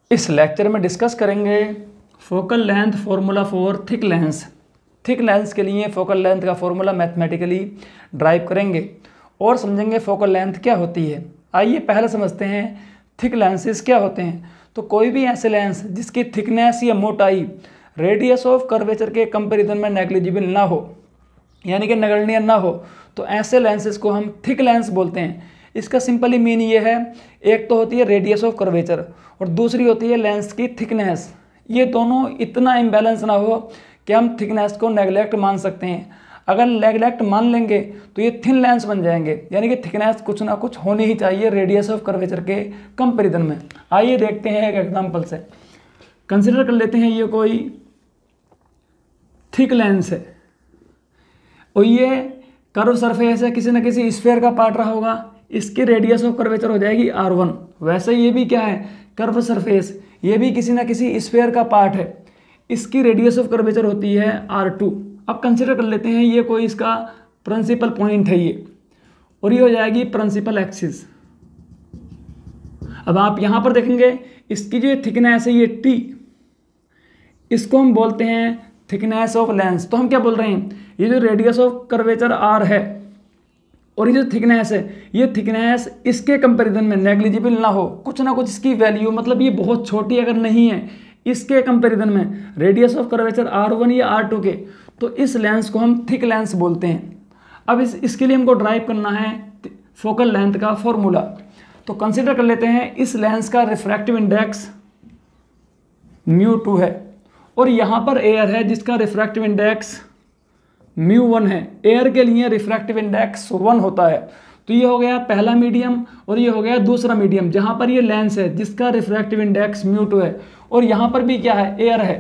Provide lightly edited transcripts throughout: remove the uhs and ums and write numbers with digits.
इस लेक्चर में डिस्कस करेंगे focal length formula for thick lens. Thick lens के लिए फोकल लेंथ का फॉर्मूला मैथमेटिकली ड्राइव करेंगे और समझेंगे फोकल लेंथ क्या होती है। आइए पहले समझते हैं थिक लेंसेज क्या होते हैं। तो कोई भी ऐसे लेंस जिसकी थिकनेस या मोटाई रेडियस ऑफ कर्वेचर के कंपैरिजन में नेग्लिजिबल ना हो, यानी कि नगण्य ना हो, तो ऐसे लेंसेज को हम थिक लेंस बोलते हैं। इसका सिंपली मीन ये है, एक तो होती है रेडियस ऑफ कर्वेचर और दूसरी होती है लेंस की थिकनेस। ये दोनों इतना इम्बैलेंस ना हो कि हम थिकनेस को नेगलेक्ट मान सकते हैं। अगर नेगलेक्ट मान लेंगे तो ये थिन लेंस बन जाएंगे, यानी कि थिकनेस कुछ ना कुछ होनी ही चाहिए रेडियस ऑफ कर्वेचर के कंपैरिजन में। आइए देखते हैं एक एग्जांपल से। कंसिडर कर लेते हैं ये कोई थिक लेंस है और ये कर्व सरफेस है, किसी न किसी स्फीयर का पार्ट रहा होगा, इसकी रेडियस ऑफ कर्वेचर हो जाएगी R1। वैसे ये भी क्या है, कर्व सरफेस, ये भी किसी न किसी स्फीयर का पार्ट है, इसकी रेडियस ऑफ कर्वेचर होती है R2। अब कंसिडर कर लेते हैं ये कोई इसका प्रिंसिपल पॉइंट है ये, और ये हो जाएगी प्रिंसिपल एक्सिस। अब आप यहां पर देखेंगे इसकी जो थिकनेस है ये T, इसको हम बोलते हैं थिकनेस ऑफ लेंस। तो हम क्या बोल रहे हैं, ये जो रेडियस ऑफ कर्वेचर R है और ये जो थिकनेस है, ये थिकनेस इसके कंपैरिजन में नेग्लिजिबल ना हो, कुछ ना कुछ इसकी वैल्यू, मतलब ये बहुत छोटी अगर नहीं है इसके कंपैरिजन में रेडियस ऑफ कर्वेचर R1 या R2 के, तो इस लेंस को हम थिक लेंस बोलते हैं। अब इसके लिए हमको ड्राइव करना है फोकल लेंथ का फॉर्मूला। तो कंसिडर कर लेते हैं इस लेंस का रिफ्रैक्टिव इंडेक्स μ2 है और यहाँ पर एयर है जिसका रिफ्रैक्टिव इंडेक्स μ1 है। एयर के लिए रिफ्रैक्टिव इंडेक्स 1 होता है। तो ये हो गया पहला मीडियम और ये हो गया दूसरा मीडियम, जहाँ पर ये लेंस है जिसका रिफ्रैक्टिव इंडेक्स μ2 है, और यहाँ पर भी क्या है, एयर है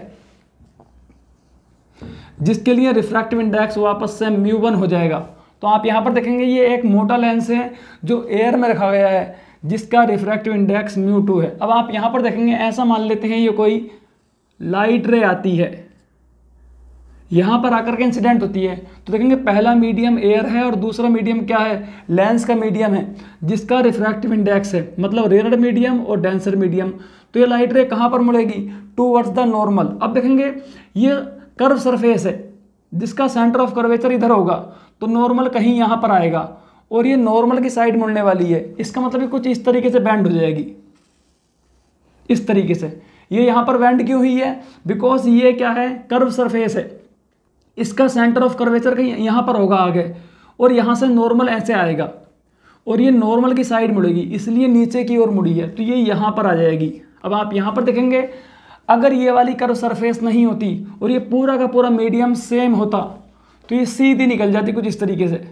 जिसके लिए रिफ्रैक्टिव इंडेक्स वापस से μ1 हो जाएगा। तो आप यहाँ पर देखेंगे ये एक मोटा लेंस है जो एयर में रखा गया है जिसका रिफ्रैक्टिव इंडेक्स μ2 है। अब आप यहाँ पर देखेंगे, ऐसा मान लेते हैं ये कोई लाइट रे आती है, यहाँ पर आकर के इंसिडेंट होती है, तो देखेंगे पहला मीडियम एयर है और दूसरा मीडियम क्या है, लेंस का मीडियम है जिसका रिफ्रैक्टिव इंडेक्स है, मतलब रेयर मीडियम और डेंसर मीडियम। तो ये लाइट रे कहाँ पर मुड़ेगी, टूवर्ड्स द नॉर्मल। अब देखेंगे ये कर्व सरफेस है जिसका सेंटर ऑफ कर्वेचर इधर होगा, तो नॉर्मल कहीं यहाँ पर आएगा और ये नॉर्मल की साइड मुड़ने वाली है। इसका मतलब ये कुछ इस तरीके से बैंड हो जाएगी, इस तरीके से। ये यहाँ पर बैंड क्यों हुई है, बिकॉज ये क्या है, कर्व सरफेस है, इसका सेंटर ऑफ कर्वेचर कहीं यहाँ पर होगा आगे, और यहाँ से नॉर्मल ऐसे आएगा और ये नॉर्मल की साइड मुड़ेगी, इसलिए नीचे की ओर मुड़ी है, तो ये यहाँ पर आ जाएगी। अब आप यहाँ पर देखेंगे अगर ये वाली कर्व सरफेस नहीं होती और ये पूरा का पूरा मीडियम सेम होता तो ये सीधी निकल जाती कुछ इस तरीके से,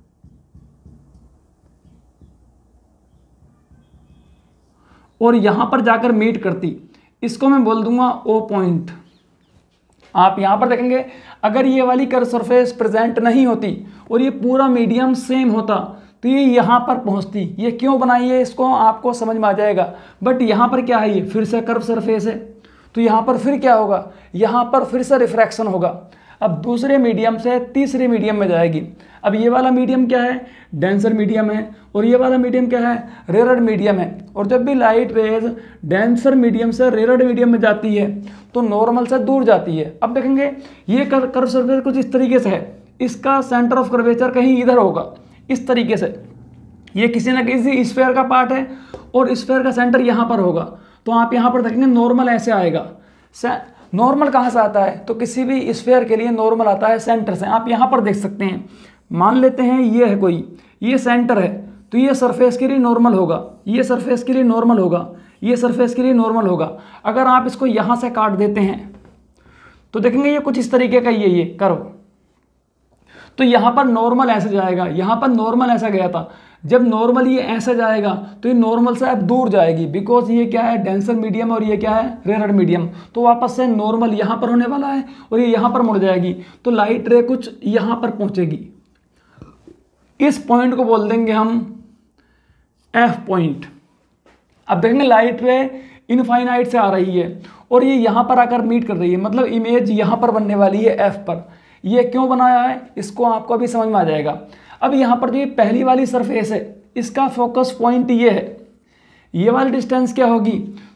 और यहाँ पर जाकर मीट करती। इसको मैं बोल दूंगा O पॉइंट। आप यहाँ पर देखेंगे अगर ये वाली कर्व सरफेस प्रेजेंट नहीं होती और ये पूरा मीडियम सेम होता तो ये यहाँ पर पहुँचती। ये क्यों बनाई है इसको आपको समझ में आ जाएगा। बट यहाँ पर क्या है, ये फिर से कर्व सरफेस है, तो यहाँ पर फिर क्या होगा, यहाँ पर फिर से रिफ्रैक्शन होगा। अब दूसरे मीडियम से तीसरे मीडियम में जाएगी। अब ये वाला मीडियम क्या है, डेंसर मीडियम है, और ये वाला मीडियम क्या है, रेयर मीडियम है। और जब भी लाइट रेज डेंसर मीडियम से रेयर मीडियम में जाती है तो नॉर्मल से दूर जाती है। अब देखेंगे ये कर्व सरफेस कुछ इस तरीके से है, इसका सेंटर ऑफ कर्वेचर कहीं इधर होगा, इस तरीके से। ये किसी न किसी स्फीयर का पार्ट है और स्फीयर का सेंटर यहाँ पर होगा। तो आप यहाँ पर देखेंगे नॉर्मल ऐसे आएगा। नॉर्मल कहाँ से आता है, तो किसी भी स्फीयर के लिए नॉर्मल आता है सेंटर से। आप यहाँ पर देख सकते हैं, मान लेते हैं ये है कोई, ये सेंटर है, तो ये सरफेस के लिए नॉर्मल होगा, ये सरफेस के लिए नॉर्मल होगा, ये सरफेस के लिए नॉर्मल होगा। अगर आप इसको यहाँ से काट देते हैं तो देखेंगे ये कुछ इस तरीके का ये कर्व, तो यहाँ पर नॉर्मल ऐसे जाएगा, यहाँ पर नॉर्मल ऐसा गया था। जब नॉर्मल ये ऐसा जाएगा तो ये नॉर्मल से अब दूर जाएगी, बिकॉज ये क्या है, डेंसर मीडियम और ये क्या है, रेयर मीडियम। तो वापस से नॉर्मल यहाँ पर होने वाला है और ये यहाँ पर मुड़ जाएगी, तो लाइट रे कुछ यहाँ पर पहुँचेगी। इस पॉइंट को बोल देंगे हम F पॉइंट। अब देखेंगे लाइट रे इनफाइनाइट से आ रही है और ये यहाँ पर आकर मीट कर रही है, मतलब इमेज यहाँ पर बनने वाली है F पर। ये क्यों बनाया है इसको आपको अभी समझ में आ जाएगा। अब यहाँ पर जो ये पहली वाली सरफेस है इसका फोकस पॉइंट ये है, ये वाली डिस्टेंस क्या होगी,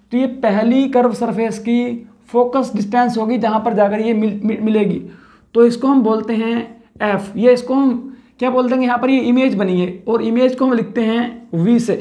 तो ये पहली कर्व सरफेस की फोकस डिस्टेंस होगी जहाँ पर जाकर ये मिलेगी। तो इसको हम बोलते हैं एफ। ये इसको हम क्या बोल देंगे, यहाँ पर ये इमेज बनी है और इमेज को हम लिखते हैं वी से।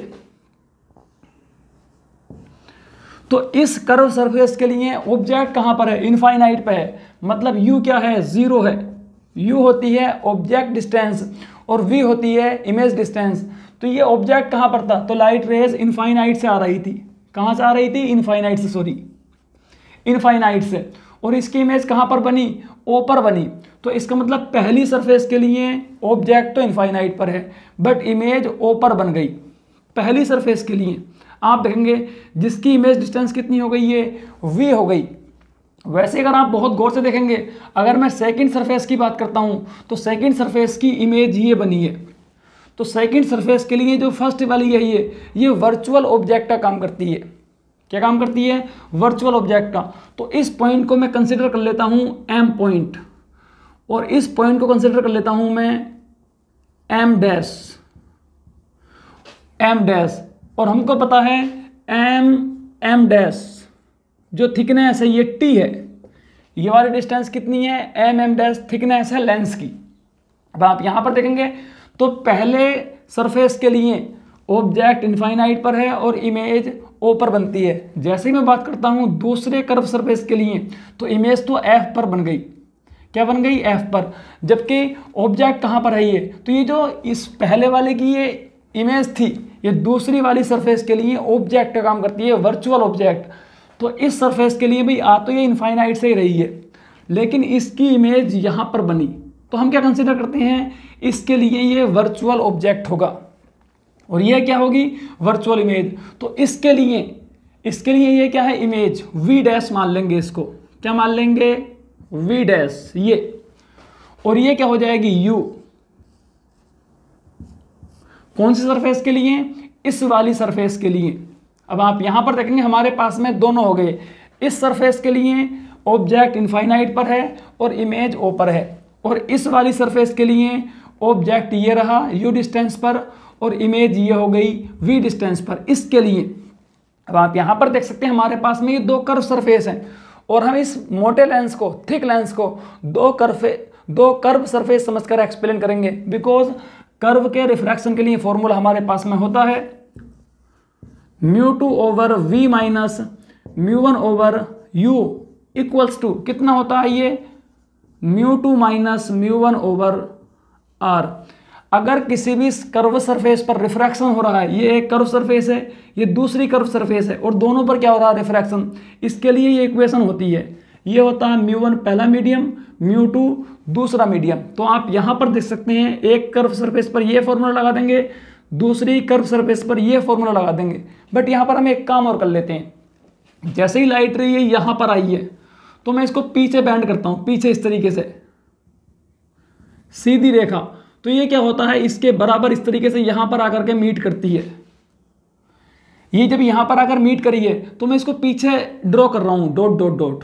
तो इस कर्व सरफेस के लिए ऑब्जेक्ट कहाँ पर है, इनफाइनाइट पे है, मतलब यू क्या है, 0 है। यू होती है ऑब्जेक्ट डिस्टेंस और वी होती है इमेज डिस्टेंस। तो ये ऑब्जेक्ट कहाँ पर था, तो लाइट रेज इनफाइनाइट से आ रही थी। कहाँ से आ रही थी, इनफाइनाइट से, सॉरी इनफाइनाइट से। और इसकी इमेज कहाँ पर बनी, ओ पर बनी। तो इसका मतलब पहली सरफेस के लिए ऑब्जेक्ट तो इनफाइनाइट पर है बट इमेज ओ पर बन गई पहली सरफेस के लिए। आप देखेंगे जिसकी इमेज डिस्टेंस कितनी हो गई है, वी हो गई। वैसे अगर आप बहुत गौर से देखेंगे, अगर मैं सेकंड सरफेस की बात करता हूं तो सेकंड सरफेस की इमेज ये बनी है। तो सेकंड सरफेस के लिए जो फर्स्ट वाली है ये वर्चुअल ऑब्जेक्ट का काम करती है। क्या काम करती है, वर्चुअल ऑब्जेक्ट का। तो इस पॉइंट को मैं कंसिडर कर लेता हूं एम पॉइंट और इस पॉइंट को कंसिडर कर लेता हूं मैं एम डैश। और हमको पता है एम डैश जो थिकनेस है ये टी है। ये वाली डिस्टेंस कितनी है, एम डैश थिकनेस है लेंस की। अब आप यहां पर देखेंगे तो पहले सरफेस के लिए ऑब्जेक्ट इनफाइनाइट पर है और इमेज ओ पर बनती है। जैसे ही मैं बात करता हूं दूसरे कर्व सरफेस के लिए तो इमेज तो एफ पर बन गई। क्या बन गई, एफ पर। जबकि ऑब्जेक्ट कहां पर है ये, तो ये जो इस पहले वाले की ये इमेज थी ये दूसरी वाली सरफेस के लिए ऑब्जेक्ट का काम करती है, वर्चुअल ऑब्जेक्ट। तो इस सरफेस के लिए भी आ तो ये इनफाइनाइट से ही रही है लेकिन इसकी इमेज यहां पर बनी। तो हम क्या कंसीडर करते हैं, इसके लिए ये वर्चुअल ऑब्जेक्ट होगा और ये क्या होगी, वर्चुअल इमेज। तो इसके लिए ये क्या है, इमेज वी डैश मान लेंगे इसको। क्या मान लेंगे, वी डैश ये। और ये क्या हो जाएगी, यू। कौन सी सरफेस के लिए, इस वाली सरफेस के लिए। अब आप यहां पर देखेंगे हमारे पास में दोनों हो गए। इस सरफेस के लिए ऑब्जेक्ट इनफाइनाइट पर है और इमेज ओ पर है और इस वाली सरफेस के लिए ऑब्जेक्ट ये रहा यू डिस्टेंस पर और इमेज ये हो गई वी डिस्टेंस पर। इसके लिए अब आप यहां पर देख सकते हैं हमारे पास में ये दो कर्व सरफेस हैं और हम इस मोटे लेंस को, थिक लेंस को दो कर्व सरफेस समझकर एक्सप्लेन करेंगे। बिकॉज कर्व के रिफ्रैक्शन के लिए फॉर्मूला हमारे पास में होता है μ2 over v minus μ1 over u equals to कितना होता है ये, μ2 माइनस μ1 ओवर r। अगर किसी भी कर्व सरफेस पर रिफ्रैक्शन हो रहा है, ये एक कर्व सरफेस है, ये दूसरी कर्व सरफेस है और दोनों पर क्या हो रहा है, रिफ्रैक्शन। इसके लिए ये इक्वेशन होती है, ये होता है μ1 पहला मीडियम, μ2 दूसरा मीडियम। तो आप यहां पर देख सकते हैं एक कर्व सरफेस पर ये फॉर्मूला लगा देंगे, दूसरी कर्व सरफेस पर ये फॉर्मूला लगा देंगे। बट यहां पर हम एक काम और कर लेते हैं, जैसे ही लाइट रे ये यहां पर आई है तो मैं इसको पीछे बैंड करता हूं, पीछे इस तरीके से सीधी रेखा। तो ये क्या होता है, इसके बराबर इस तरीके से यहां पर आकर के मीट करती है। ये जब यहां पर आकर मीट करी है तो मैं इसको पीछे ड्रॉ कर रहा हूं, डॉट डॉट डॉट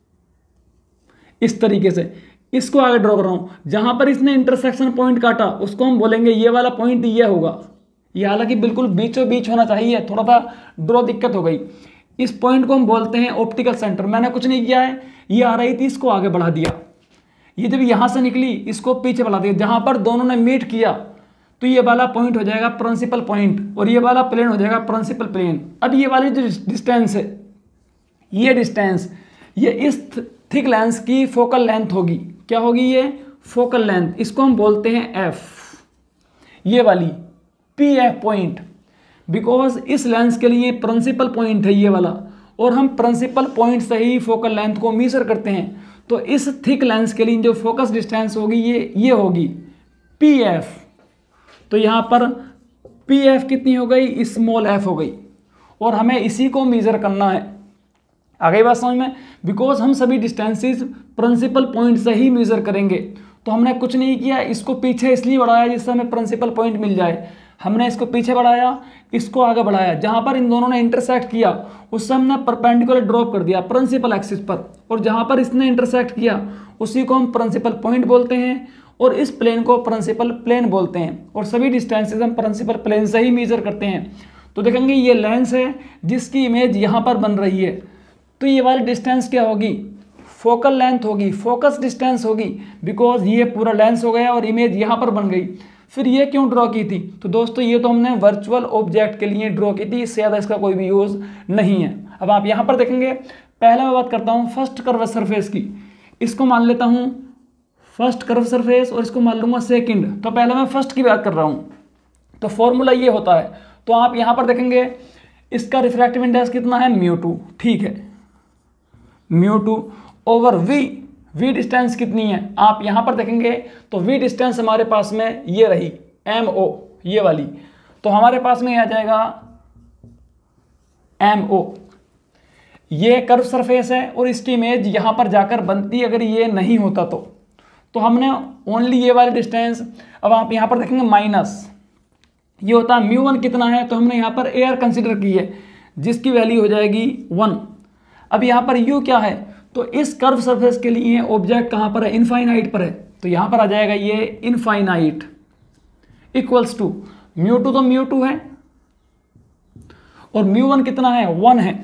इस तरीके से इसको आगे ड्रॉ कर रहा हूं। जहां पर इसने इंटरसेक्शन पॉइंट काटा उसको हम बोलेंगे ये वाला पॉइंट ये होगा। ये हालांकि बिल्कुल बीचों बीच होना चाहिए, थोड़ा सा ड्रॉ दिक्कत हो गई। इस पॉइंट को हम बोलते हैं ऑप्टिकल सेंटर। मैंने कुछ नहीं किया है, ये आ रही थी इसको आगे बढ़ा दिया, ये जब यहां से निकली इसको पीछे बढ़ा दिया। जहां पर दोनों ने मीट किया तो ये वाला पॉइंट हो जाएगा प्रिंसिपल पॉइंट और ये वाला प्लेन हो जाएगा प्रिंसिपल प्लेन। अब ये वाली जो डिस्टेंस है, ये डिस्टेंस ये इस थिक लेंस की फोकल लेंथ होगी। क्या होगी, ये फोकल लेंथ, इसको हम बोलते हैं एफ। ये वाली पी एफ पॉइंट, बिकॉज इस लेंस के लिए प्रिंसिपल पॉइंट है ये वाला और हम प्रिंसिपल पॉइंट से ही फोकल लेंथ को मेजर करते हैं। तो इस थिक लेंस के लिए जो फोकस डिस्टेंस होगी ये होगी पी एफ। तो यहां पर पी एफ कितनी हो गई, स्मॉल एफ हो गई और हमें इसी को मेजर करना है। आ गई बात समझ में, बिकॉज हम सभी डिस्टेंसेस प्रिंसिपल पॉइंट से ही मेजर करेंगे। तो हमने कुछ नहीं किया, इसको पीछे इसलिए बढ़ाया जिससे हमें प्रिंसिपल पॉइंट मिल जाए। हमने इसको पीछे बढ़ाया, इसको आगे बढ़ाया, जहां पर इन दोनों ने इंटरसेक्ट किया उससे हमने परपेंडिकुलर ड्रॉप कर दिया प्रिंसिपल एक्सिस पर, और जहां पर इसने इंटरसेक्ट किया उसी को हम प्रिंसिपल पॉइंट बोलते हैं और इस प्लेन को प्रिंसिपल प्लेन बोलते हैं। और सभी डिस्टेंसेस हम प्रिंसिपल प्लेन से ही मेजर करते हैं। तो देखेंगे ये लेंस है जिसकी इमेज यहाँ पर बन रही है, तो ये वाली डिस्टेंस क्या होगी, फोकल लेंथ होगी, फोकस डिस्टेंस होगी, बिकॉज ये पूरा लेंस हो गया और इमेज यहाँ पर बन गई। फिर ये क्यों ड्रॉ की थी, तो दोस्तों ये तो हमने वर्चुअल ऑब्जेक्ट के लिए ड्रॉ की थी, इससे ज़्यादा इसका कोई भी यूज़ नहीं है। अब आप यहाँ पर देखेंगे, पहले मैं बात करता हूँ फर्स्ट कर्व सरफेस की, इसको मान लेता हूँ फर्स्ट कर्व सरफेस और इसको मान लूँगा सेकंड। तो पहले मैं फर्स्ट की बात कर रहा हूँ, तो फॉर्मूला ये होता है, तो आप यहाँ पर देखेंगे इसका रिफ्रैक्टिव इंडेक्स कितना है, μ2, ठीक है, μ2 ओवर v डिस्टेंस कितनी है, आप यहाँ पर देखेंगे तो v डिस्टेंस हमारे पास में ये रही mo, ये वाली, तो हमारे पास में आ जाएगा mo। ये कर्व सरफेस है और इसकी इमेज यहाँ पर जाकर बनती अगर ये नहीं होता तो हमने ओनली ये वाली डिस्टेंस, अब आप यहाँ पर देखेंगे माइनस, ये होता है μ1 कितना है, तो हमने यहाँ पर एयर कंसिडर की है जिसकी वैल्यू हो जाएगी 1। अब यहाँ पर u क्या है, तो इस कर्व सरफेस के लिए ऑब्जेक्ट कहाँ पर है, इनफाइनाइट पर है, तो यहाँ पर आ जाएगा ये इनफाइनाइट इक्वल्स टू μ2, तो μ2 है और μ1 कितना है, 1 है,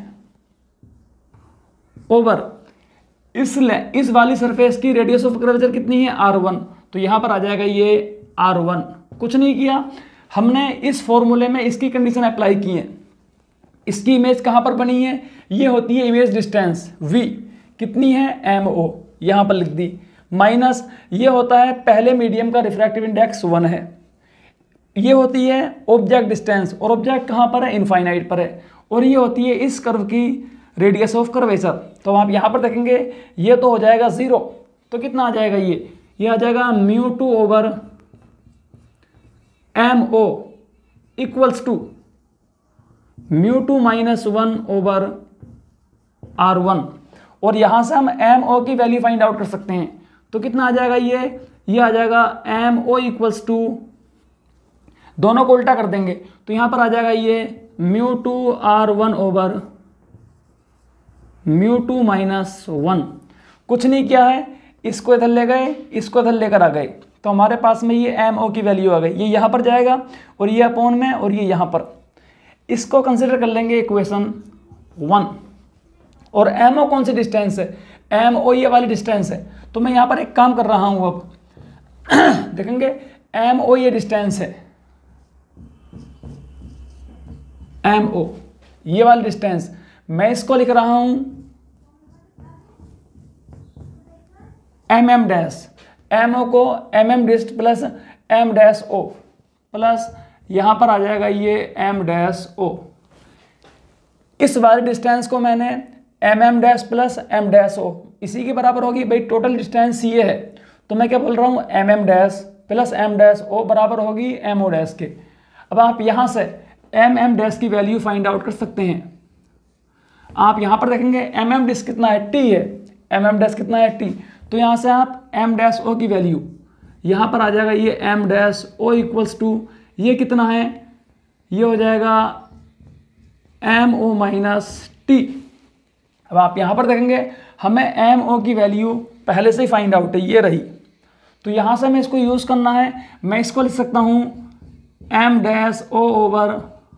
ओवर इस वाली सरफेस की रेडियस ऑफ कर्वेचर कितनी है, r1, तो यहाँ पर आ जाएगा ये r1। कुछ नहीं किया हमने, इस फॉर्मूले में इसकी कंडीशन अप्लाई की है। इसकी इमेज कहाँ पर बनी है, ये होती है इमेज डिस्टेंस v, कितनी है, mo, यहाँ पर लिख दी, माइनस ये होता है पहले मीडियम का रिफ्रैक्टिव इंडेक्स 1 है, ये होती है ऑब्जेक्ट डिस्टेंस और ऑब्जेक्ट कहाँ पर है, इनफाइनाइट पर है, और ये होती है इस कर्व की रेडियस ऑफ कर्वेचर। तो आप यहाँ पर देखेंगे ये तो हो जाएगा 0, तो कितना आ जाएगा, ये आ जाएगा μ2 over mo equals to μ2 minus 1 over r1, और यहाँ से हम mo की वैल्यू फाइंड आउट कर सकते हैं, तो कितना आ जाएगा, ये आ जाएगा mo इक्वल्स टू, दोनों को उल्टा कर देंगे तो यहाँ पर आ जाएगा ये μ2 r1 ओवर μ2 माइनस 1। कुछ नहीं किया है, इसको इधर ले गए, इसको इधर लेकर आ गए, तो हमारे पास में ये mo की वैल्यू आ गई, ये यहाँ पर जाएगा और ये अपॉन में और ये यहाँ पर, इसको कंसिडर कर लेंगे इक्वेशन 1। और mo कौन सी डिस्टेंस है, mo ये वाली डिस्टेंस है, तो मैं यहाँ पर एक काम कर रहा हूँ, अब देखेंगे mo ये डिस्टेंस है, mo ये वाली डिस्टेंस, मैं इसको लिख रहा हूँ mm डैश, mo को mm डिस्ट plus m dash o plus यहाँ पर आ जाएगा ये m डैश o। इस वाली डिस्टेंस को मैंने mm dash plus m dash o इसी के बराबर होगी, भाई टोटल डिस्टेंस ये है, तो मैं क्या बोल रहा हूँ mm dash plus m dash o बराबर होगी mo डैश के। अब आप यहाँ से mm डैश की वैल्यू फाइंड आउट कर सकते हैं। आप यहाँ पर देखेंगे mm डैश कितना है, t है, mm डैश कितना है, t, तो यहाँ से आप m डैश o की वैल्यू यहाँ पर आ जाएगा ये m dash o equals to ये कितना है, ये हो जाएगा mo माइनस t। अब आप यहाँ पर देखेंगे हमें mo की वैल्यू पहले से ही फाइंड आउट है, ये रही, तो यहाँ से हमें इसको यूज़ करना है। मैं इसको लिख सकता हूँ m dash o over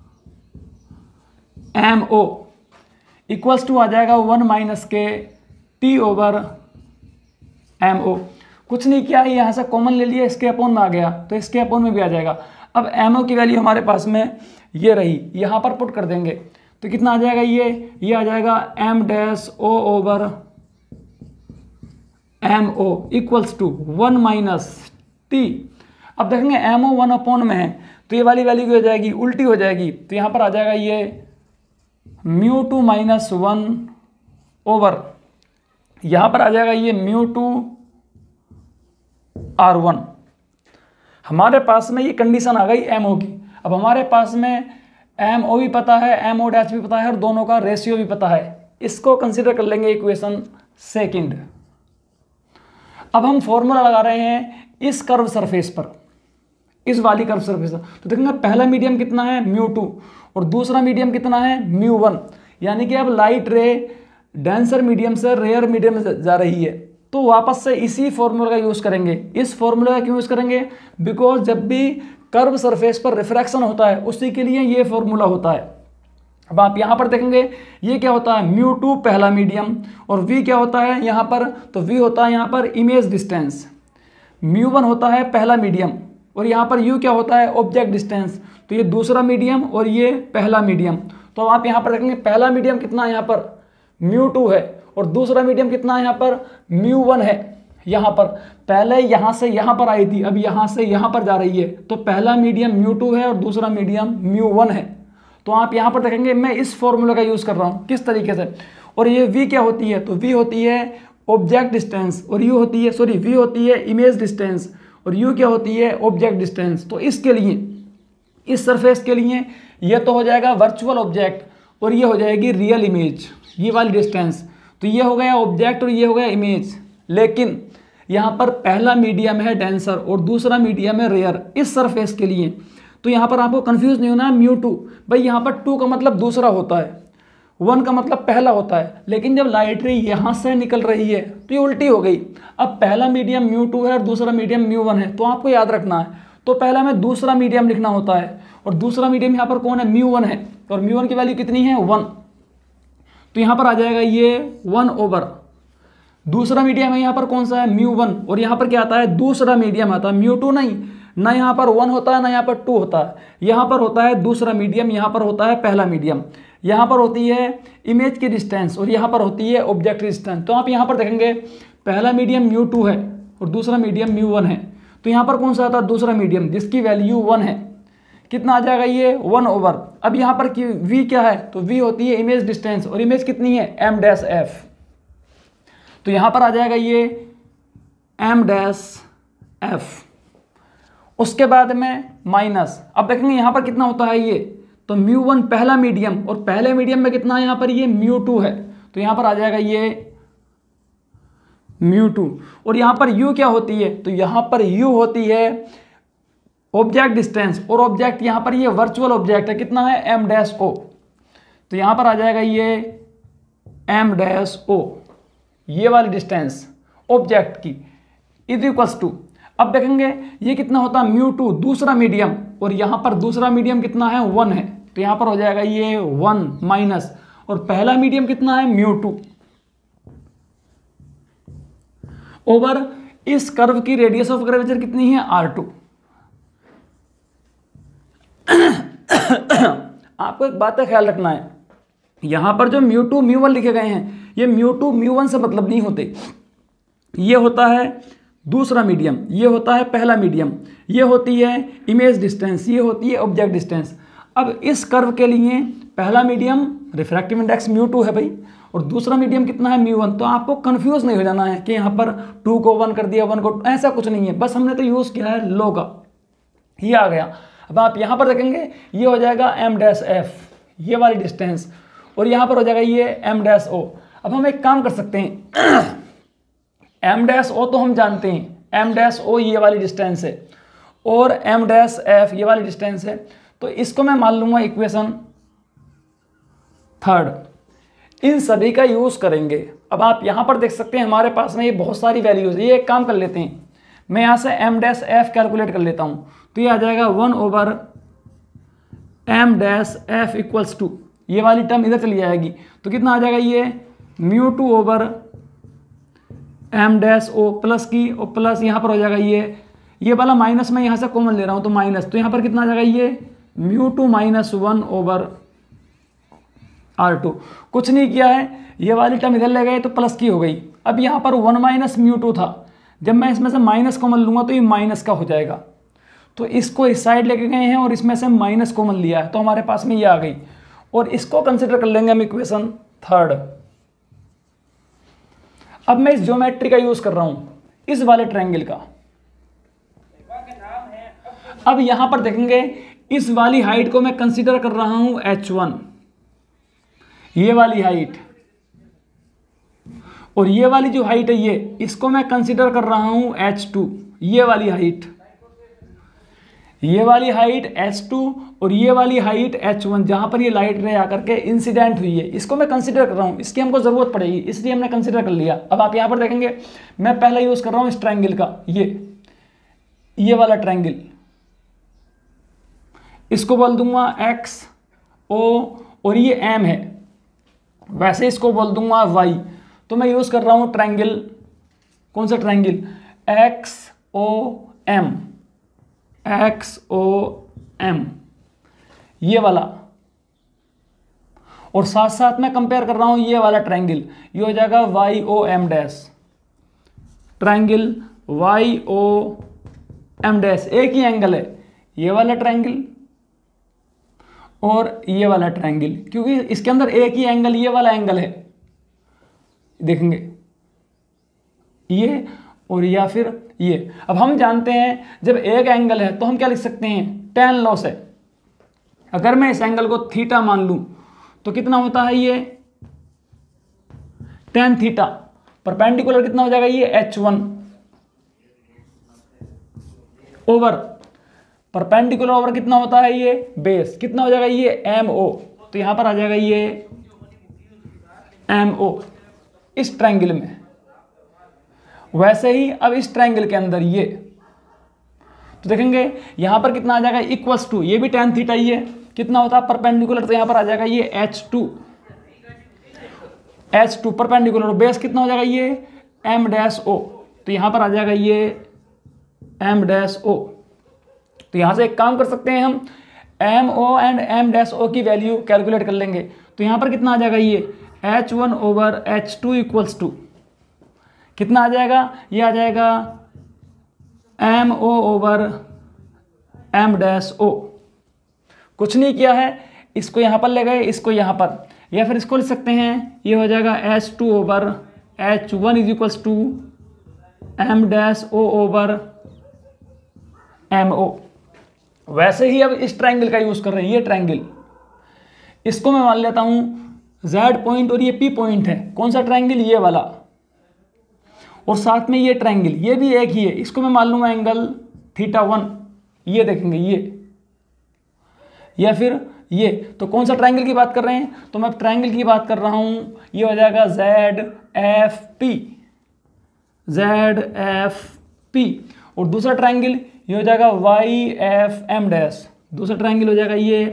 mo equals to आ जाएगा 1 माइनस के t ओवर mo। कुछ नहीं किया, यहाँ से कॉमन ले लिया, इसके अपॉन में आ गया तो इसके अपॉन में भी आ जाएगा। अब mo की वैल्यू हमारे पास में ये रही, यहाँ पर पुट कर देंगे तो कितना आ जाएगा, ये आ जाएगा m dash o over mo equals to 1 minus t। अब देखेंगे mo 1 अपॉन में है तो ये वाली वैल्यू हो जाएगी, उल्टी हो जाएगी, तो यहाँ पर आ जाएगा ये μ2 माइनस 1 ओवर, यहाँ पर आ जाएगा ये μ2 r1। हमारे पास में ये कंडीशन आ गई mo की। अब हमारे पास में mo भी पता है, mo डैश भी पता है और दोनों का रेशियो भी पता है, इसको कंसीडर कर लेंगे इक्वेशन सेकंड। अब हम फॉर्मूला लगा रहे हैं इस कर्व सरफेस पर, इस वाली कर्व सरफेस पर, तो देखेंगे पहला मीडियम कितना है, μ2, और दूसरा मीडियम कितना है, μ1, यानी कि अब लाइट रे डेंसर मीडियम से रेयर मीडियम में जा रही है, तो वापस से इसी फॉर्मूला का यूज़ करेंगे। इस फॉर्मूला का क्यों यूज़ करेंगे, बिकॉज जब भी कर्व सरफेस पर रिफ्रैक्शन होता है, उसी के लिए ये फॉर्मूला होता है। अब आप यहाँ पर देखेंगे ये क्या होता है, μ2 पहला मीडियम, और v क्या होता है यहाँ पर, तो v होता है यहाँ पर इमेज डिस्टेंस, μ1 होता है पहला मीडियम, और यहाँ पर u क्या होता है ऑब्जेक्ट डिस्टेंस। तो ये दूसरा मीडियम और ये पहला मीडियम। तो आप यहाँ पर देखेंगे पहला मीडियम कितना है यहाँ पर μ2 है, और दूसरा मीडियम कितना है यहाँ पर μ1 है। यहाँ पर पहले यहाँ से यहाँ पर आई थी, अब यहाँ से यहाँ पर जा रही है, तो पहला मीडियम μ2 है और दूसरा मीडियम μ1 है। तो आप यहाँ पर देखेंगे मैं इस फॉर्मूला का यूज़ कर रहा हूँ किस तरीके से। और ये v क्या होती है, तो v होती है ऑब्जेक्ट डिस्टेंस, और u होती है v होती है इमेज डिस्टेंस, और u क्या होती है ऑब्जेक्ट डिस्टेंस। तो इसके लिए, इस सरफेस के लिए ये तो हो जाएगा वर्चुअल ऑब्जेक्ट, और ये हो जाएगी रियल इमेज, ये वाली डिस्टेंस। तो ये हो गया ऑब्जेक्ट और ये हो गया इमेज। लेकिन यहाँ पर पहला मीडियम है डेंसर और दूसरा मीडियम है रेयर इस सरफेस के लिए। तो यहाँ पर आपको कंफ्यूज नहीं होना है μ2, भाई यहाँ पर 2 का मतलब दूसरा होता है, 1 का मतलब पहला होता है, लेकिन जब लाइट रे यहाँ से निकल रही है तो ये उल्टी हो गई। अब पहला मीडियम μ2 है और दूसरा मीडियम μ1 है, तो आपको याद रखना है, तो पहला में दूसरा मीडियम लिखना होता है, और दूसरा मीडियम यहाँ पर कौन है, μ1 है, और μ1 की वैल्यू कितनी है 1। तो यहाँ पर आ जाएगा ये 1 ओवर दूसरा मीडियम है यहाँ पर कौन सा है μ1, और यहाँ पर क्या आता है दूसरा मीडियम आता है μ2 नहीं, ना यहाँ पर 1 होता है ना यहाँ पर 2 होता है, यहाँ पर होता है दूसरा मीडियम, यहाँ पर होता है पहला मीडियम, यहाँ पर होती है इमेज की डिस्टेंस और यहाँ पर होती है ऑब्जेक्ट की डिस्टेंस। तो आप यहाँ पर देखेंगे पहला मीडियम μ2 है और दूसरा मीडियम μ1 है, तो यहाँ पर कौन सा आता है दूसरा मीडियम जिसकी वैल्यू 1 है, कितना आ जाएगा ये 1 ओवर। अब यहाँ पर v क्या है, तो v होती है इमेज डिस्टेंस, और इमेज कितनी है m-f, तो यहाँ पर आ जाएगा ये m-f। उसके बाद में माइनस, अब देखेंगे यहाँ पर कितना होता है ये, तो μ1 पहला मीडियम, और पहले मीडियम में कितना है यहाँ पर ये μ2 है, तो यहाँ पर आ जाएगा ये μ2। और यहाँ पर u क्या होती है, तो यहाँ पर u होती है ऑब्जेक्ट डिस्टेंस, और ऑब्जेक्ट यहाँ पर ये वर्चुअल ऑब्जेक्ट है, कितना है m-o, तो यहाँ पर आ जाएगा ये m-o, ये वाली डिस्टेंस ऑब्जेक्ट की इज इक्वल्स टू, अब देखेंगे ये कितना होता है μ2 दूसरा मीडियम, और यहाँ पर दूसरा मीडियम कितना है 1 है, तो यहाँ पर हो जाएगा ये 1 माइनस, और पहला मीडियम कितना है μ2 ओवर इस कर्व की रेडियस ऑफ कर्वेचर कितनी है r2। आपको एक बात का ख्याल रखना है, यहाँ पर जो μ2 μ1 लिखे गए हैं ये μ2 μ1 से मतलब नहीं होते, ये होता है दूसरा मीडियम, ये होता है पहला मीडियम, ये होती है इमेज डिस्टेंस, ये होती है ऑब्जेक्ट डिस्टेंस। अब इस कर्व के लिए पहला मीडियम रिफ्रैक्टिव इंडेक्स μ2 है भाई, और दूसरा मीडियम कितना है μ1। तो आपको कंफ्यूज नहीं हो जाना है कि यहाँ पर 2 को 1 कर दिया 1 को, ऐसा कुछ नहीं है, बस हमने तो यूज़ किया है लो का, ये आ गया। अब आप यहाँ पर देखेंगे ये हो जाएगा m-f ये वाली डिस्टेंस, और यहाँ पर हो जाएगा ये m-o। अब हम एक काम कर सकते हैं, m-o तो हम जानते हैं, m-o ये वाली डिस्टेंस है और m-f ये वाली डिस्टेंस है, तो इसको मैं मान लूँगा इक्वेशन 3। इन सभी का यूज़ करेंगे। अब आप यहाँ पर देख सकते हैं हमारे पास में ये बहुत सारी वैल्यूज है, ये एक काम कर लेते हैं, मैं यहाँ से m-f कैलकुलेट कर लेता हूँ, तो ये आ जाएगा 1 ओवर m-f इक्वल्स टू, ये वाली टर्म इधर चली जाएगी, तो कितना आ जाएगा ये μ2 ओवर m-o प्लस की, और प्लस यहाँ पर हो जाएगा ये वाला माइनस मैं यहाँ से कॉमन ले रहा हूँ तो माइनस, तो यहाँ पर कितना आ जाएगा ये μ2 माइनस 1 ओवर r2। कुछ नहीं किया है, ये वाली टर्म इधर ले गए तो प्लस की हो गई। अब यहाँ पर 1 माइनस μ2 था, जब मैं इसमें से माइनस कॉमन लूँगा तो ये माइनस का हो जाएगा, तो इसको इस साइड लेके गए हैं और इसमें से माइनस कॉमन लिया है, तो हमारे पास में ये आ गई, और इसको कंसिडर कर लेंगे हम इक्वेशन 3। अब मैं इस ज्योमेट्री का यूज़ कर रहा हूँ, इस वाले ट्रायंगल का। अब यहाँ पर देखेंगे इस वाली हाइट को मैं कंसिडर कर रहा हूँ h1, ये वाली हाइट, और ये वाली जो हाइट है ये, इसको मैं कंसिडर कर रहा हूँ h2, ये वाली हाइट, ये वाली हाइट h2 और ये वाली हाइट h1, जहाँ पर ये लाइट रे आकर के इंसिडेंट हुई है, इसको मैं कंसिडर कर रहा हूँ, इसकी हमको ज़रूरत पड़ेगी इसलिए हमने कंसिडर कर लिया। अब आप यहाँ पर देखेंगे मैं पहला यूज़ कर रहा हूँ इस ट्रायंगल का, ये वाला ट्रायंगल, इसको बोल दूंगा एक्स ओ और ये एम है, वैसे इसको बोल दूंगा वाई। तो मैं यूज़ कर रहा हूँ ट्रायंगल, कौन सा triangle, X O M, X O M, ये वाला। और साथ साथ मैं कंपेयर कर रहा हूँ ये वाला ट्रायंगल, ये हो जाएगा Y O M dash, triangle Y O M dash, एक ही एंगल है ये वाला ट्रायंगल और ये वाला ट्रायंगल, क्योंकि इसके अंदर एक ही एंगल ये वाला एंगल है, देखेंगे ये और या फिर ये। अब हम जानते हैं जब एक एंगल है तो हम क्या लिख सकते हैं, tan लॉस है। अगर मैं इस एंगल को थीटा मान लूं तो कितना होता है ये tan थीटा, परपेंडिकुलर कितना हो जाएगा ये h1 ओवर, परपेंडिकुलर ओवर कितना होता है ये बेस, कितना हो जाएगा ये MO, तो यहां पर आ जाएगा ये MO इस ट्रायंगल में। वैसे ही अब इस ट्रायंगल के अंदर ये, तो देखेंगे यहां पर कितना आ जाएगा इक्वल्स टू, ये भी tan थीटा ही है, कितना होता है परपेंडिकुलर, तो यहां पर आ जाएगा ये H2 परपेंडिकुलर, बेस कितना हो जाएगा ये M डैश O, तो यहां पर आ जाएगा ये M डैश O। तो यहां से एक काम कर सकते हैं हम, MO and M dash O की वैल्यू कैलकुलेट कर लेंगे। तो यहां पर कितना आ जाएगा ये H1 over H2 equals to कितना आ जाएगा, ये आ जाएगा MO over M dash O। कुछ नहीं किया है, इसको यहां पर ले गए, इसको यहां पर, या फिर इसको लिख सकते हैं, ये हो जाएगा H2 over H1 is equals to M dash O over MO। वैसे ही अब इस ट्रायंगल का यूज कर रहे हैं, ये ट्रायंगल, इसको मैं मान लेता हूं Z पॉइंट और ये P पॉइंट है, कौन सा ट्रायंगल, ये वाला, और साथ में ये ट्रायंगल ये भी एक ही है, इसको मैं मान लूंगा एंगल θ1, ये देखेंगे ये, या फिर ये। तो कौन सा ट्रायंगल की बात कर रहे हैं, तो मैं ट्रायंगल की बात कर रहा हूं, ये हो जाएगा ZFP, और दूसरा ट्रायंगल ये हो जाएगा YFM डैश, दूसरा ट्रायंगल हो जाएगा ये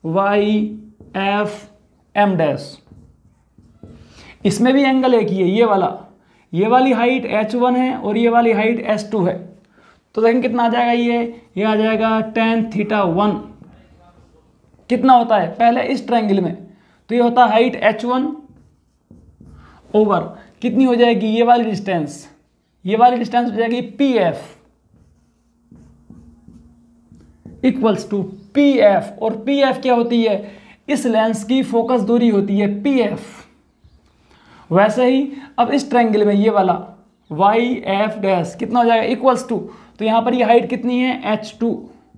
YFM डैश। इसमें भी एंगल एक ही है, ये वाला, ये वाली हाइट H1 है और ये वाली हाइट H2 है, तो देखें कितना आ जाएगा ये आ जाएगा tan θ1, कितना होता है पहले इस ट्रायंगल में, तो ये होता है हाइट H1 ओवर कितनी हो जाएगी ये वाली डिस्टेंस, हो जाएगी PF इक्वल्स टू PF, और PF क्या होती है, इस लेंस की फोकस दूरी होती है PF। वैसे ही अब इस ट्रायंगल में ये वाला YF डैश कितना हो जाएगा इक्वल्स टू, तो यहां पर ये हाइट कितनी है H2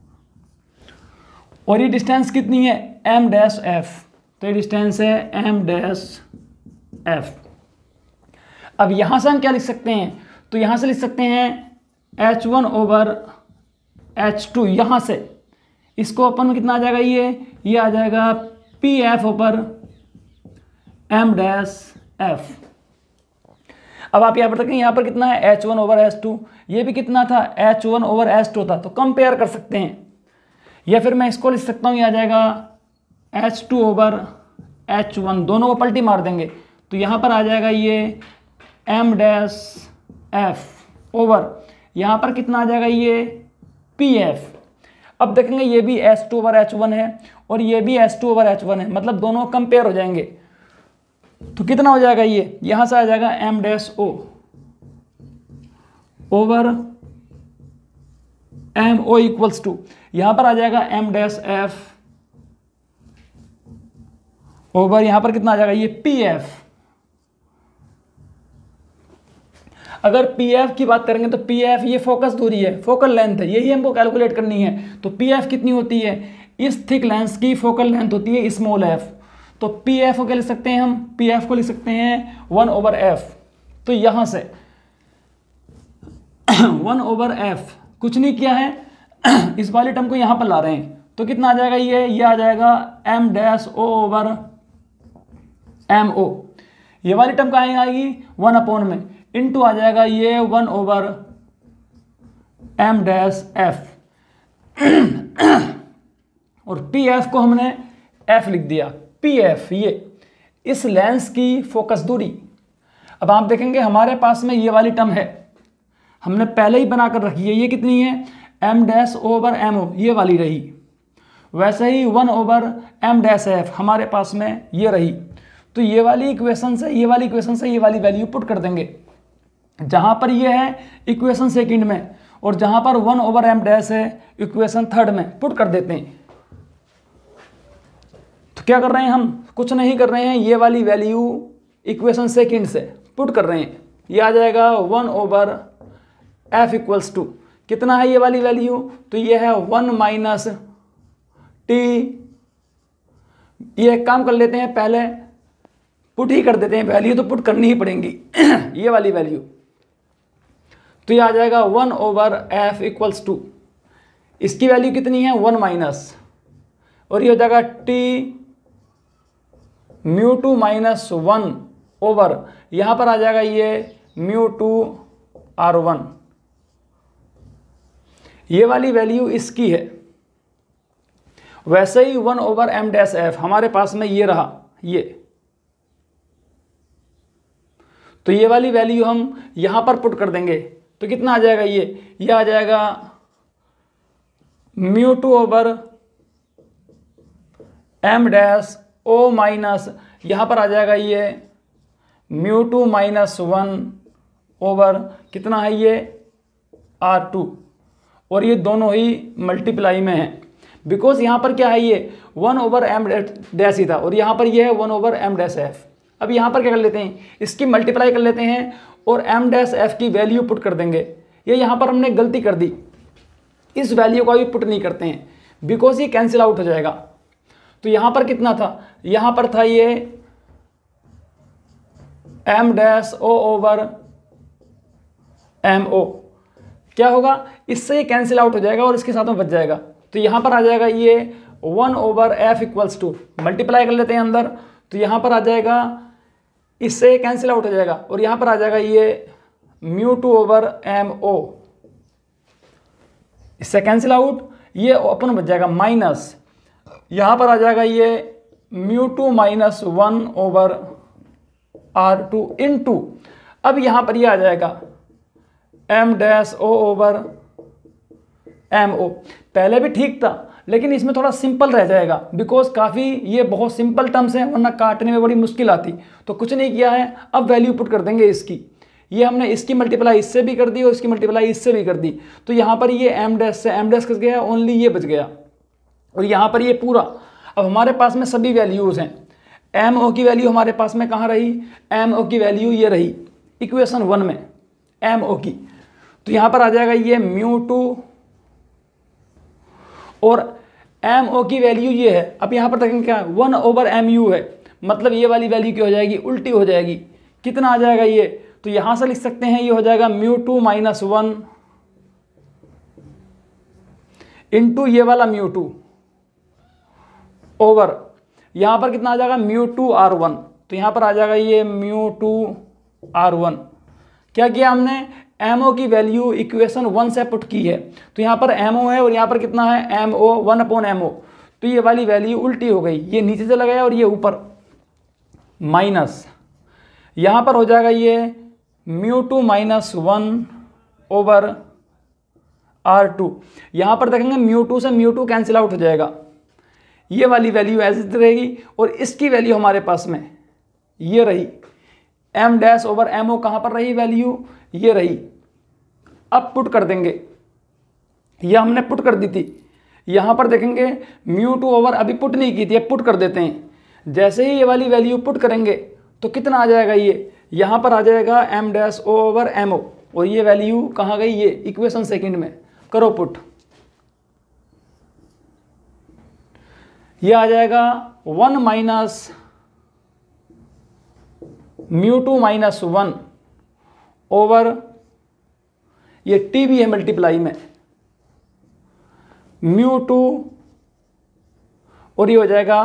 और ये डिस्टेंस कितनी है M डैश F, तो ये डिस्टेंस है M डैश F। अब यहां से हम क्या लिख सकते हैं, तो यहां से लिख सकते हैं H1 ओवर H2, यहां से इसको अपन में कितना आ जाएगा ये आ जाएगा PF over M dash F। अब आप यहां पर देखें, यहां पर कितना है H1 ओवर H2, ये भी कितना था H1 ओवर H2 था, तो कंपेयर कर सकते हैं, या फिर मैं इसको लिख सकता हूं, ये आ जाएगा H2 ओवर H1, दोनों को पलटी मार देंगे, तो यहां पर आ जाएगा ये M डैश F ओवर, यहां पर कितना आ जाएगा ये PF। अब देखेंगे ये भी H2 ओवर H1 है और ये भी H2 ओवर H1 है, मतलब दोनों कंपेयर हो जाएंगे, तो कितना हो जाएगा ये, यहां से आ जाएगा M dash O over MO equals to, यहां पर आ जाएगा M डैश F ओवर, यहां पर कितना आ जाएगा ये PF। अगर PF की बात करेंगे तो PF ये फोकस दूरी है, फोकल लेंथ है, यही हमको कैलकुलेट करनी है। तो PF कितनी होती है, इस थिक लेंस की फोकल लेंथ होती है स्मॉल f, तो PF को क्या लिख सकते हैं हम, PF को लिख सकते हैं 1 ओवर f। तो यहां से 1 ओवर f, कुछ नहीं किया है, इस वाली टर्म को यहां पर ला रहे हैं, तो कितना आ जाएगा ये आ जाएगा M dash O over MO, ये वाली टर्म कहाँ आएगी 1 अपॉन में, इनटू आ जाएगा ये 1 ओवर M डैश F। और पी एफ को हमने एफ लिख दिया। पी एफ ये इस लेंस की फोकस दूरी। अब आप देखेंगे हमारे पास में ये वाली टर्म है, हमने पहले ही बना कर रखी है, ये कितनी है M dash over M O, ये वाली रही। वैसे ही 1 ओवर एम डैश एफ हमारे पास में ये रही। तो ये वाली इक्वेशन से ये वाली इक्वेशन से ये वाली वैल्यू पुट कर देंगे। जहाँ पर ये है इक्वेशन सेकंड में और जहाँ पर 1 ओवर एम डैश है इक्वेशन थर्ड में पुट कर देते हैं। तो क्या कर रहे हैं हम, कुछ नहीं कर रहे हैं, ये वाली वैल्यू इक्वेशन सेकंड से पुट कर रहे हैं। ये आ जाएगा 1 ओवर एफ इक्वल्स टू कितना है ये वाली वैल्यू, तो ये है 1 माइनस टी। ये एक काम कर लेते हैं, पहले पुट ही कर देते हैं, वैल्यू तो पुट करनी ही पड़ेंगी ये वाली वैल्यू। तो ये आ जाएगा 1 ओवर एफ इक्वल्स टू, इसकी वैल्यू कितनी है 1 माइनस, और ये हो जाएगा T mu two minus 1 over, यहां पर आ जाएगा ये म्यू टू आर 1। ये वाली वैल्यू इसकी है। वैसे ही 1 ओवर एम डैश एफ हमारे पास में ये रहा ये, तो ये वाली वैल्यू हम यहां पर पुट कर देंगे तो कितना आ जाएगा ये आ जाएगा mu two over M dash O minus, यहां पर आ जाएगा ये म्यू टू माइनस 1 ओवर कितना है ये R2, और ये दोनों ही मल्टीप्लाई में है बिकॉज यहाँ पर क्या है ये 1 ओवर एम डैश ही था और यहाँ पर ये है 1 ओवर एम डैश एफ। अब यहाँ पर क्या कर लेते हैं, इसकी मल्टीप्लाई कर लेते हैं और एम डैश एफ की वैल्यू पुट कर देंगे। ये यहाँ पर हमने गलती कर दी, इस वैल्यू का भी पुट नहीं करते हैं बिकॉज ये कैंसिल आउट हो जाएगा। तो यहाँ पर कितना था, यहाँ पर था ये M dash O over M O, क्या होगा इससे ये कैंसिल आउट हो जाएगा और इसके साथ में बच जाएगा। तो यहाँ पर आ जाएगा ये 1 over F equals to, multiply कर लेते हैं अंदर, तो यहाँ पर आ जाएगा इससे कैंसिल आउट हो जाएगा और यहाँ पर आ जाएगा ये mu two over M O, इससे कैंसिल आउट, ये अपन बच जाएगा माइनस, यहाँ पर आ जाएगा ये mu two minus 1 over R2 into, अब यहाँ पर ये आ जाएगा M dash O over M O. पहले भी ठीक था लेकिन इसमें थोड़ा सिंपल रह जाएगा बिकॉज काफ़ी ये बहुत सिंपल टर्म्स हैं वरना काटने में बड़ी मुश्किल आती। तो कुछ नहीं किया है, अब वैल्यू पुट कर देंगे इसकी। ये हमने इसकी मल्टीप्लाई इससे भी कर दी और इसकी मल्टीप्लाई इससे भी कर दी, तो यहाँ पर ये एम डैश से एम डैश कस गया, ओनली ये बच गया और यहाँ पर ये पूरा। अब हमारे पास में सभी वैल्यूज़ हैं। एम ओ की वैल्यू हमारे पास में कहाँ रही, एम ओ की वैल्यू ये रही इक्वेशन 1 में एम ओ की, तो यहाँ पर आ जाएगा ये म्यू टू और एम ओ की वैल्यू ये है। अब यहाँ पर देखेंगे क्या 1 ओवर एम यू है, मतलब ये वाली वैल्यू क्या हो जाएगी उल्टी हो जाएगी, कितना आ जाएगा ये, तो यहाँ से लिख सकते हैं ये हो जाएगा म्यू टू माइनस 1 इंटू ये वाला म्यू टू ओवर यहाँ पर कितना आ जाएगा म्यू टू R1, तो यहाँ पर आ जाएगा ये म्यू टू R1। क्या किया हमने, एमओ की वैल्यू इक्वेशन 1 से पुट की है, तो यहाँ पर एमओ है और यहाँ पर कितना है एमओ 1 अपॉन एमओ, तो ये वाली वैल्यू उल्टी हो गई, ये नीचे चला गया और ये ऊपर माइनस, यहाँ पर हो जाएगा ये mu two minus 1 over R2। यहाँ पर देखेंगे म्यू टू से म्यू टू कैंसिल आउट हो जाएगा, ये वाली वैल्यू ऐसी रहेगी और इसकी वैल्यू हमारे पास में ये रही एम डैश ओवर एमओ, कहाँ पर रही वैल्यू ये रही। अब पुट कर देंगे, यह हमने पुट कर दी थी, यहाँ पर देखेंगे म्यू टू ओवर अभी पुट नहीं की थी, अब पुट कर देते हैं। जैसे ही ये वाली वैल्यू पुट करेंगे तो कितना आ जाएगा ये, यहाँ पर आ जाएगा M dash O over M O, और ये वैल्यू कहाँ गई ये इक्वेशन सेकंड में, करो पुट, ये आ जाएगा 1 minus mu two minus 1 over ये टी भी है मल्टीप्लाई में म्यू टू और ये हो जाएगा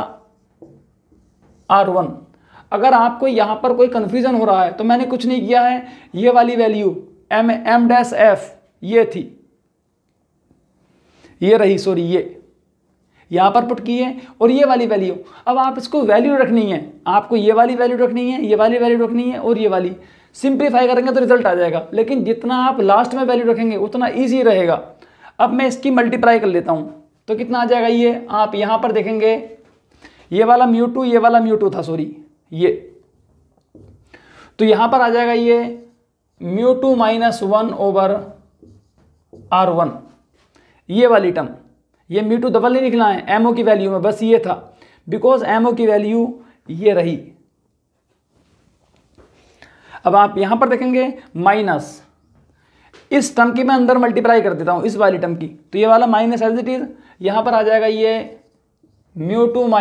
R1। अगर आपको यहाँ पर कोई कन्फ्यूजन हो रहा है तो मैंने कुछ नहीं किया है, ये वाली वैल्यू एम डैश एफ ये थी, ये रही, सॉरी यहाँ पर पुट की है और ये वाली वैल्यू। अब आप इसको वैल्यू रखनी है, आपको ये वाली वैल्यू रखनी है, ये वाली वैल्यू रखनी है और ये वाली। सिंप्लीफाई करेंगे तो रिजल्ट आ जाएगा, लेकिन जितना आप लास्ट में वैल्यू रखेंगे उतना ईजी रहेगा। अब मैं इसकी मल्टीप्लाई कर लेता हूँ तो कितना आ जाएगा, ये आप यहाँ पर देखेंगे ये वाला μ2, ये वाला μ2 था, सॉरी ये, तो यहाँ पर आ जाएगा ये μ2 - 1/R1, ये वाली टर्म। ये μ2 डबल नहीं लिखना है एमओ की वैल्यू में, बस ये था, बिकॉज एमओ की वैल्यू ये रही। अब आप यहां पर देखेंगे माइनस, इस टर्म की मैं अंदर मल्टीप्लाई कर देता हूं इस वाली टर्म की, तो ये वाला माइनस एज इट इज, यहां पर आ जाएगा ये μ2 -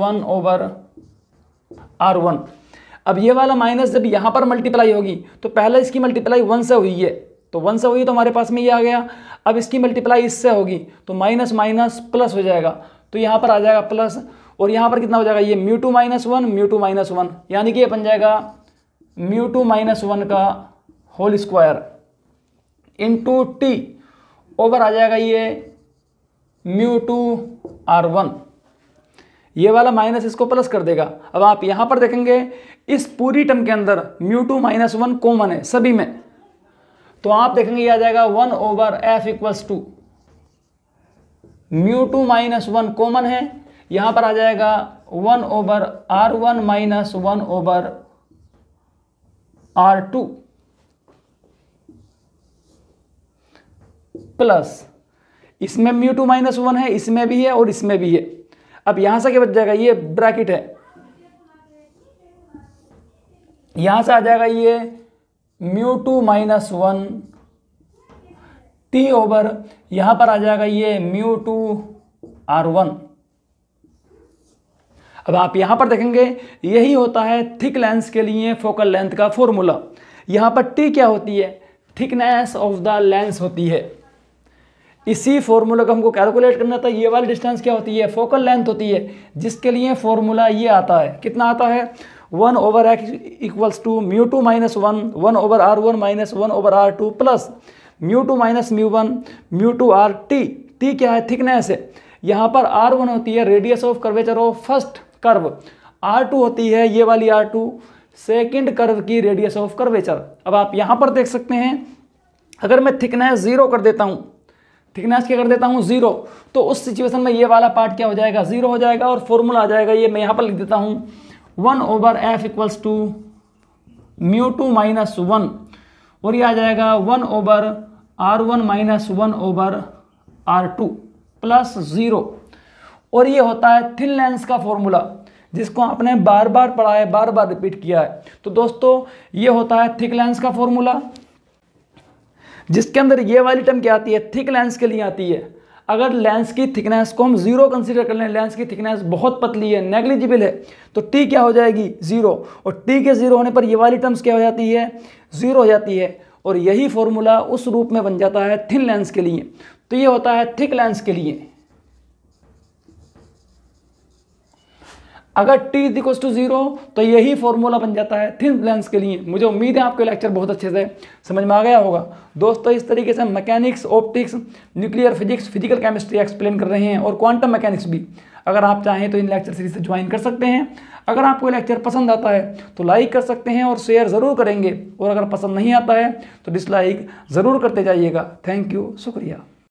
1/R1। अब ये वाला माइनस जब यहां पर मल्टीप्लाई होगी तो पहले इसकी मल्टीप्लाई 1 से हुई है, तो 1 से हुई तो हमारे पास में ये आ गया। अब इसकी मल्टीप्लाई इससे होगी तो माइनस माइनस प्लस हो जाएगा, तो यहाँ पर आ जाएगा प्लस, और यहाँ पर कितना हो जाएगा ये μ2 - 1 μ2 - 1, यानी कि ये बन जाएगा μ2 - 1 का whole square into T over आ जाएगा ये μ2R1। ये वाला माइनस इसको प्लस कर देगा। अब आप यहाँ पर देखेंगे इस पूरी टर्म के अंदर μ2 - 1 कॉमन है सभी में, तो आप देखेंगे ये आ जाएगा 1/f इक्वल्स टू μ2 - 1 कॉमन है, यहाँ पर आ जाएगा 1/R1 - 1/R2 प्लस इसमें μ2 - 1 है, इसमें भी है और इसमें भी है। अब यहां से क्या बच जाएगा, ये ब्रैकेट है, यहां से आ जाएगा ये μ2 - 1 टी ओवर, यहां पर आ जाएगा ये μ2R1। अब आप यहां पर देखेंगे यही होता है थिक लेंस के लिए फोकल लेंथ का फॉर्मूला। यहां पर टी क्या होती है, थिकनेस ऑफ द लेंस होती है। इसी फॉर्मूला को हमको कैलकुलेट करना था, ये वाली डिस्टेंस क्या होती है, फोकल लेंथ होती है, जिसके लिए फॉर्मूला ये आता है, कितना आता है 1/x equals to μ2 - 1 1/R1 - 1/R2 plus μ2 - μ1 μ2R T क्या है, थिकनेस है। यहाँ पर R1 होती है radius of curvature of first curve, R2 होती है ये वाली R2 सेकेंड कर्व की रेडियस ऑफ कर्वेचर। अब आप यहाँ पर देख सकते हैं अगर मैं थिकनेस 0 कर देता हूँ, थिकनेस क्या कर देता हूँ 0, तो उस सिचुएशन में ये वाला पार्ट क्या हो जाएगा 0 हो जाएगा और फॉर्मूला आ जाएगा ये, मैं यहाँ पर लिख देता हूँ 1/f इक्वल्स टू μ2 - 1 और ये आ जाएगा 1/R1 - 1/R2 प्लस 0, और ये होता है थिन लेंस का फॉर्मूला जिसको आपने बार बार पढ़ा है, बार बार रिपीट किया है। तो दोस्तों ये होता है थिक लेंस का फॉर्मूला, जिसके अंदर ये वाली टर्म क्या आती है, थिक लेंस के लिए आती है। अगर लेंस की थिकनेस को हम 0 कंसीडर कर लें, लेंस की थिकनेस बहुत पतली है, नेग्लिजिबल है, तो टी क्या हो जाएगी 0, और टी के 0 होने पर ये वाली टर्म्स क्या हो जाती है 0 हो जाती है, और यही फॉर्मूला उस रूप में बन जाता है थिन लेंस के लिए। तो ये होता है थिक लेंस के लिए। अगर t इज इक्वल टू 0 तो यही फॉर्मूला बन जाता है थिन लेंस के लिए। मुझे उम्मीद है आपको लेक्चर बहुत अच्छे से समझ में आ गया होगा। दोस्तों इस तरीके से mechanics, optics, nuclear physics, physical chemistry explain कर रहे हैं और क्वांटम मैकेनिक्स भी। अगर आप चाहें तो इन लेक्चर सीरीज से ज्वाइन कर सकते हैं। अगर आपको लेक्चर पसंद आता है तो लाइक कर सकते हैं और शेयर ज़रूर करेंगे, और अगर पसंद नहीं आता है तो डिसलाइक ज़रूर करते जाइएगा। थैंक यू, शुक्रिया।